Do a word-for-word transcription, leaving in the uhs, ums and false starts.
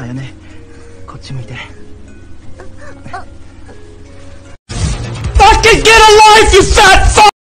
よね。こっち向いて。Fucking get a life, you fat fuck!